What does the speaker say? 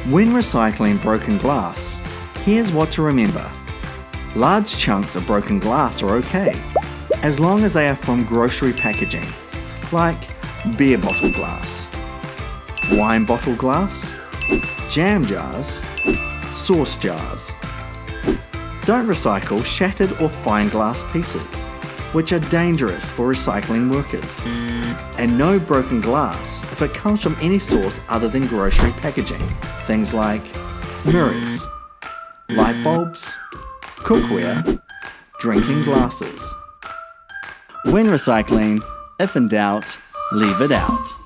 When recycling broken glass, here's what to remember. Large chunks of broken glass are okay, as long as they are from grocery packaging, like beer bottle glass, wine bottle glass, jam jars, sauce jars. Don't recycle shattered or fine glass pieces, which are dangerous for recycling workers. And no broken glass if it comes from any source other than grocery packaging. Things like mirrors, light bulbs, cookware, drinking glasses. When recycling, if in doubt, leave it out.